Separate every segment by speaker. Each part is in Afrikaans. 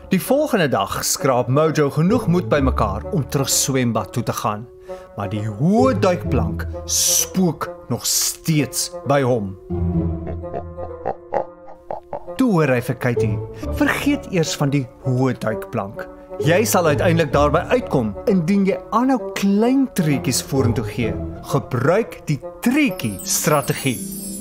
Speaker 1: Die volgende dag skraap Mojo genoeg moed bymekaar om terug swembad toe te gaan. Maar die hoë duikplank spook nog steeds by hom. Toe hoor hy vir Katie, vergeet eers van die hoë duikplank. Jy sal uiteindelik daarby uitkom indien jy aanhou klein treetjies vorentoe gee. Gebruik die treetjie strategie.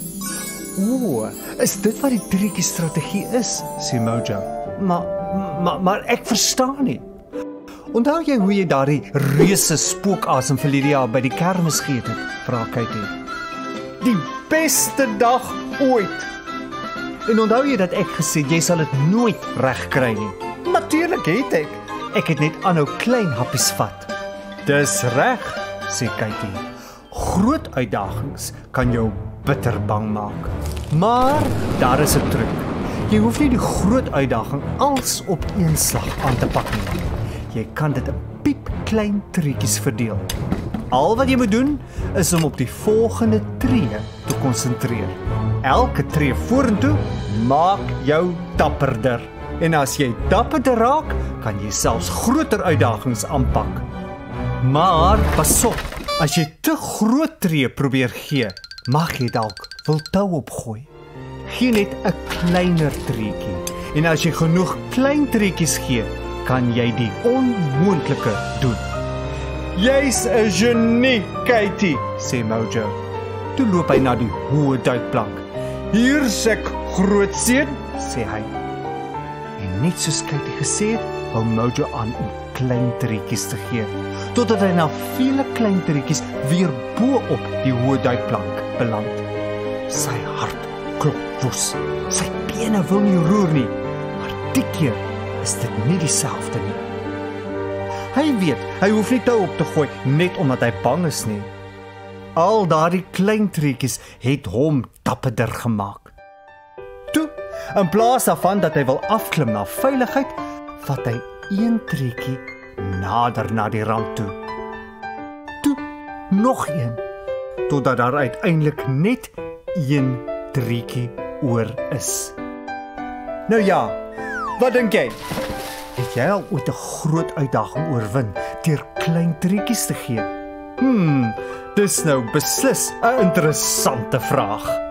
Speaker 1: O, is dit wat die treetjie strategie is, sê Mojo. Maar ek verstaan nie. Onthou jy hoe jy daardie reuse spookasem vir Lydia by die kermis geëet het? Vra Katie. Die beste dag ooit. En onthou jy dat ek gesê jy sal dit nooit regkry nie? Natuurlik het ek. Ek het net aanhou klein happies vat. Dis reg, sê Katie. Groot uitdagings kan jou bitter bang maak. Maar daar is 'n truc. Jy hoef nie die groot uitdaging als op een slag aan te pak nie. Jy kan dit in piepklein treetjies verdeel. Al wat jy moet doen, is om op die volgende tree te konsentreer. Elke tree vorentoe maak jou dapperder. En as jy dapperder raak, kan jy selfs groter uitdagings aanpak. Maar pas op, as jy te groot tree probeer gee, mag jy dalk wil tou opgooi. Gee net 'n kleiner treetjie. En as jy genoeg klein treetjies gee, kan jy die onmoontlike doen. Jy's 'n genie, Katie, sê Mojo. Toe loop hy na die hoë duikplank. Hier's ek, grootseun, sê hy. En net soos Katie gesê het, hou Mojo aan om klein treetjies te gee, totdat hy na vele klein treetjies weer bo op die hoë duikplank beland. Sy hart klop woes. Sy bene wil nie roer nie, maar die keer is dit nie dieselfde nie. Hy weet, hy hoef nie tou op te gooi net omdat hy bang is nie. Al daardie klein treetjies het hom dapperder gemaak. Toe, in plaas daarvan dat hy wil afklim na veiligheid, vat hy een treetjie nader na die rand toe. Toe, nog een, totdat daar uiteindelik net een treetjie oor is. Nou ja, wat dink jy? Het jy al ooit 'n groot uitdaging oorwin deur klein treetjies te gee? Dis nou beslis 'n interessante vraag.